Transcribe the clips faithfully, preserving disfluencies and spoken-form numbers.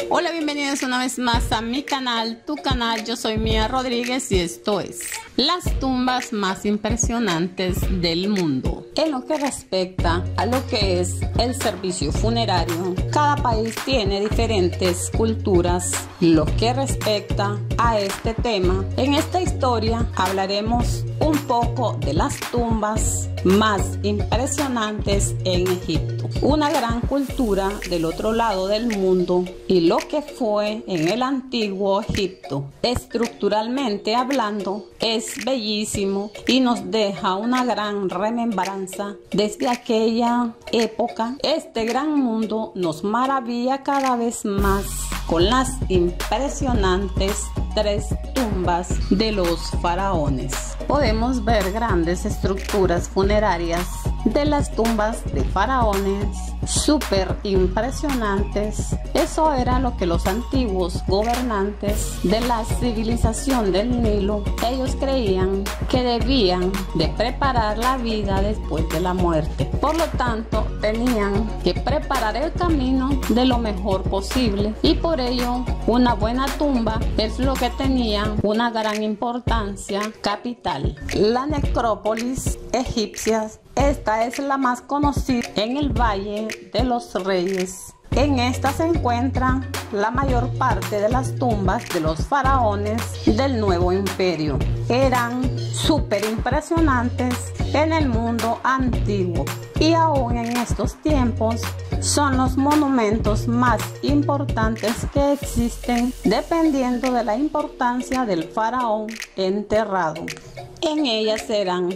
Hola, bienvenidos una vez más a mi canal, tu canal. Yo soy Mía Rodríguez y esto es las tumbas más impresionantes del mundo. En lo que respecta a lo que es el servicio funerario, cada país tiene diferentes culturas. Lo que respecta a este tema, en esta historia hablaremos un poco de las tumbas más impresionantes en Egipto, una gran cultura del otro lado del mundo, y lo que fue en el antiguo Egipto. Estructuralmente hablando, es bellísimo y nos deja una gran remembranza desde aquella época. Este gran mundo nos maravilla cada vez más con las impresionantes tres tumbas de los faraones. Podemos ver grandes estructuras funerarias de las tumbas de faraones, súper impresionantes. Eso era lo que los antiguos gobernantes de la civilización del Nilo, ellos creían que debían de preparar la vida después de la muerte. Por lo tanto, tenían que preparar el camino de lo mejor posible, y por ello una buena tumba es lo que tenía una gran importancia capital. La necrópolis egipcia, esta es la más conocida en el Valle de los Reyes. En esta se encuentran la mayor parte de las tumbas de los faraones del nuevo imperio. Eran súper impresionantes en el mundo antiguo, y aún en estos tiempos son los monumentos más importantes que existen, dependiendo de la importancia del faraón enterrado. En ellas eran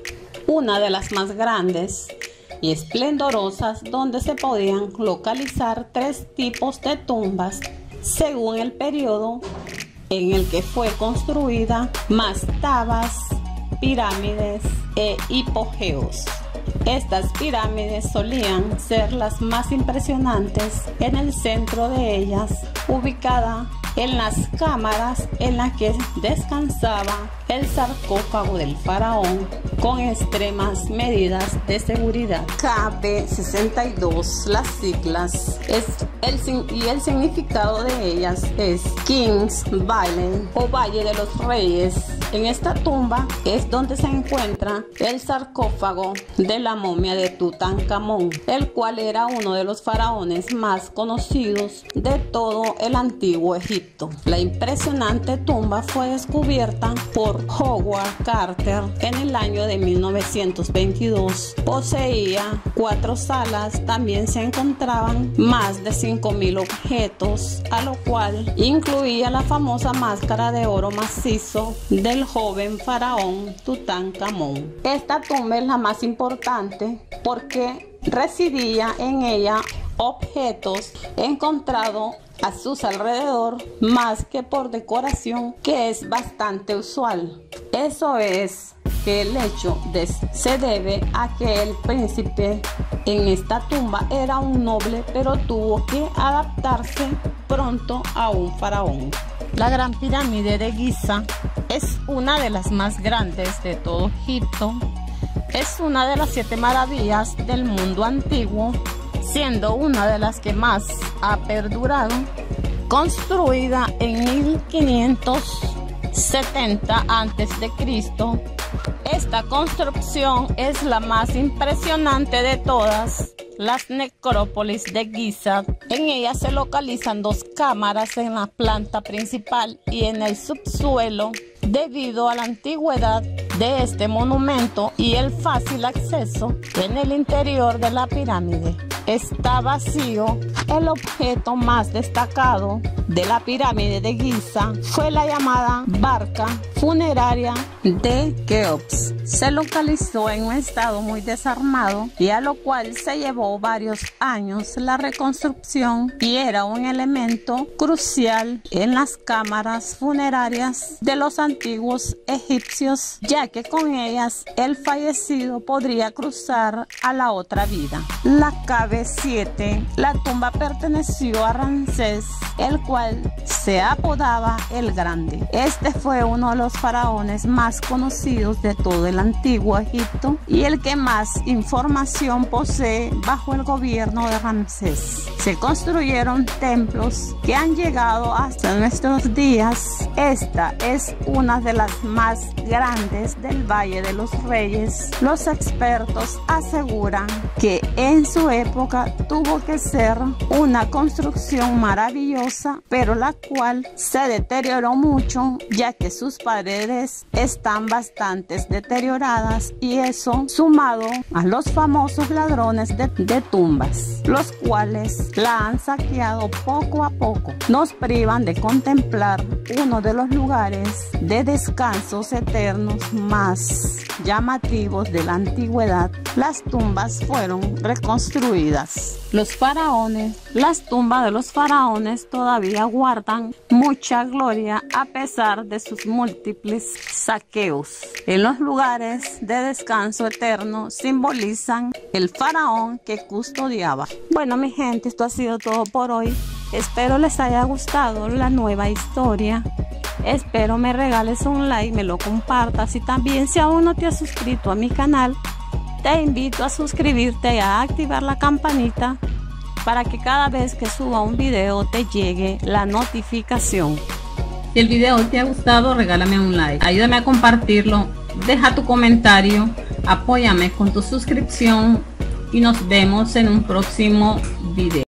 una de las más grandes y esplendorosas, donde se podían localizar tres tipos de tumbas según el periodo en el que fue construida: mastabas, pirámides e hipogeos. Estas pirámides solían ser las más impresionantes. En el centro de ellas, ubicada en las cámaras en las que descansaba el sarcófago del faraón, con extremas medidas de seguridad. K B sesenta y dos, las siglas, es el, y el significado de ellas es King's Valley, o Valle de los Reyes. En esta tumba es donde se encuentra el sarcófago de la momia de Tutankamón, el cual era uno de los faraones más conocidos de todo el antiguo Egipto. La impresionante tumba fue descubierta por Howard Carter en el año de mil novecientos veintidós. Poseía cuatro salas, también se encontraban más de cinco mil objetos, a lo cual incluía la famosa máscara de oro macizo del joven faraón Tutankamón. Esta tumba es la más importante porque residía en ella objetos encontrados a sus alrededor, más que por decoración, que es bastante usual. Eso es que el hecho de, se debe a que el príncipe en esta tumba era un noble, pero tuvo que adaptarse pronto a un faraón. La Gran Pirámide de Giza es una de las más grandes de todo Egipto. Es una de las siete maravillas del mundo antiguo, siendo una de las que más ha perdurado. Construida en mil quinientos setenta antes de Cristo, esta construcción es la más impresionante de todas las necrópolis de Giza. En ella se localizan dos cámaras en la planta principal y en el subsuelo. Debido a la antigüedad de este monumento y el fácil acceso en el interior de la pirámide, está vacío. El objeto más destacado de la pirámide de Giza fue la llamada barca funeraria de Keops. Se localizó en un estado muy desarmado, y a lo cual se llevó varios años la reconstrucción, y era un elemento crucial en las cámaras funerarias de los antiguos egipcios, ya que con ellas el fallecido podría cruzar a la otra vida. La K B siete, la tumba perteneció a Ramsés, el cual se apodaba el Grande. Este fue uno de los faraones más conocidos de todo el antiguo Egipto y el que más información posee bajo el gobierno de Ramsés. Se construyeron templos que han llegado hasta nuestros días. Esta es una de las más grandes del Valle de los Reyes. Los expertos aseguran que en su época tuvo que ser una construcción maravillosa, pero la cual se deterioró mucho, ya que sus paredes están bastante deterioradas, y eso sumado a los famosos ladrones de, de tumbas, los cuales la han saqueado poco a poco, nos privan de contemplar uno de los lugares de descansos eternos más llamativos de la antigüedad. Las tumbas fueron reconstruidas. Los faraones, las tumbas de los faraones todavía guardan mucha gloria a pesar de sus múltiples saqueos. En los lugares de descanso eterno simbolizan el faraón que custodiaba. Bueno, mi gente, esto ha sido todo por hoy. Espero les haya gustado la nueva historia. Espero me regales un like, me lo compartas, y también, si aún no te has suscrito a mi canal, te invito a suscribirte y a activar la campanita para que cada vez que suba un video te llegue la notificación. Si el video te ha gustado, regálame un like, ayúdame a compartirlo, deja tu comentario, apóyame con tu suscripción y nos vemos en un próximo video.